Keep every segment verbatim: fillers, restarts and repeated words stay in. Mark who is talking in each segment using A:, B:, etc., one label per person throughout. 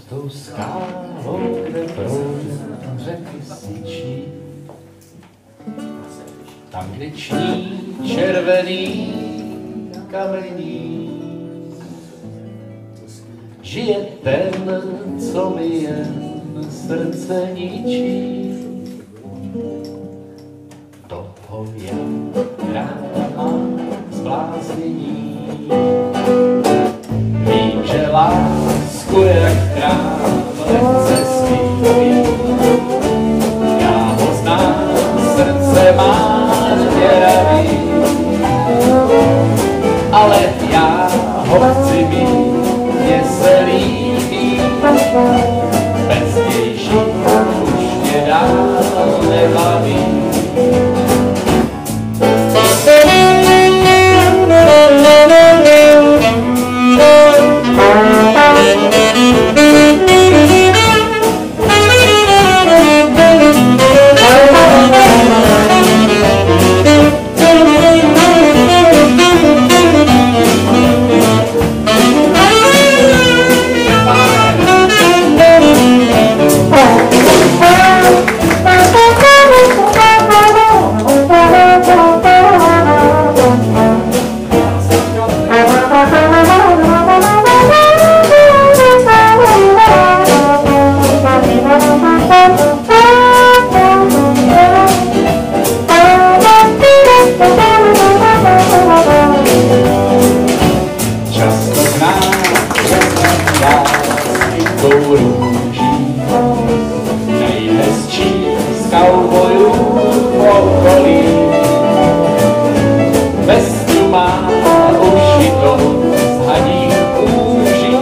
A: tou skálou, kde proudem řeky syčí. Tam, kde ční červený kamení, žije ten, co mi jen srdce ničí. Toho já ráda mám zbláznění. Vím, že lásku jak krám lehce zpívají. Já ho znám, srdce má děravý, ale já ho chci mít, mně se líbí. Bez něj žít už mě dál nebaví. Nejhezčí z kaubojů v okolí, vestu má ušitou z hadí kůží.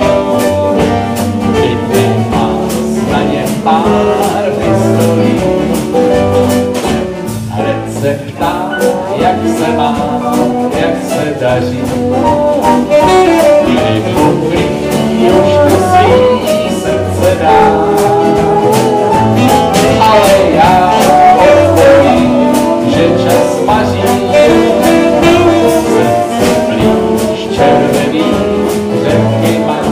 A: Vždy má na ně pár pistolí. Hned se ptá, jak se má, jak se daří. Kdy poprý už to svý srdce dá. Ale já odpovím, že čas maří. Srdce blíž červený řeky má.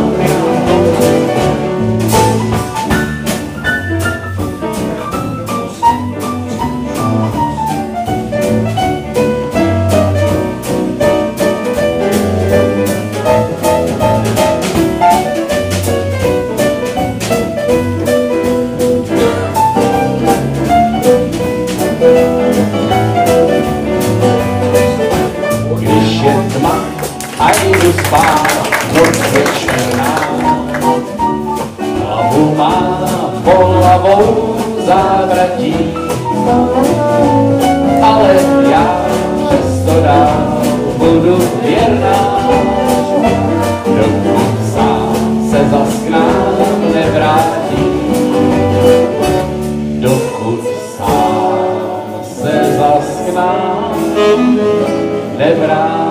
A: A jdu spát, noc večerná. Hlavu má bolavou závratí, ale já přesto dál budu věrná. Dokud sám se zas k nám nevrátí, dokud sám se zas k nám nevrátí.